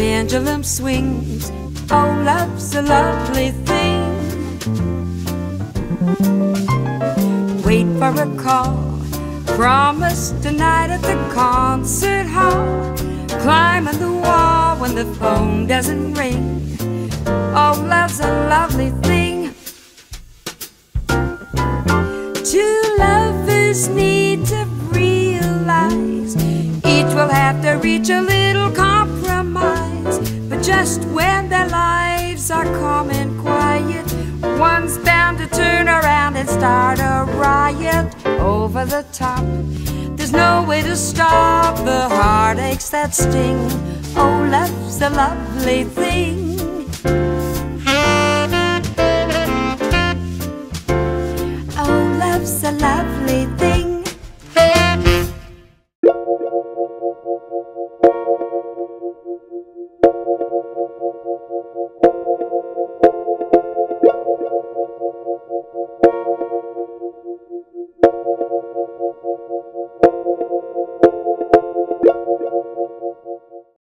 pendulum swings. Oh, love's a lovely thing. Wait for a call, promise tonight at the concert hall. Climbing the wall when the phone doesn't ring. Oh, love's a lovely thing. Two lovers need to realize each will have to reach a little compromise. But just when their lives are calm and quiet, one's bound to turn around and start a riot. Over the top, there's no way to stop the heartaches that sting. Oh, love's a lovely thing. Oh, love's a lovely thing.